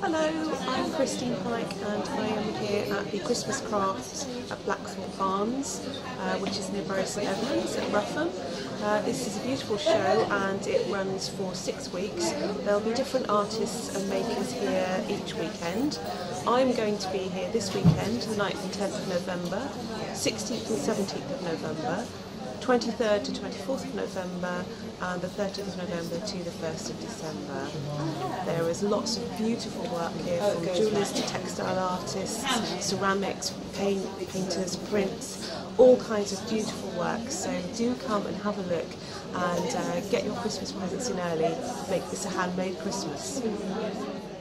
Hello, I'm Christine Pike and I am here at the Christmas Crafts at Blackthorpe Farms, which is near Bury St Edmunds at Rougham. This is a beautiful show and it runs for 6 weeks. There'll be different artists and makers here each weekend. I'm going to be here this weekend, the 9th and 10th of November, 16th and 17th of November, 23rd to 24th of November and the 30th of November to the 1st of December. There is lots of beautiful work here from jewellers to textile artists, ceramics, painters, prints, all kinds of beautiful work. So do come and have a look and get your Christmas presents in early. Make this a handmade Christmas.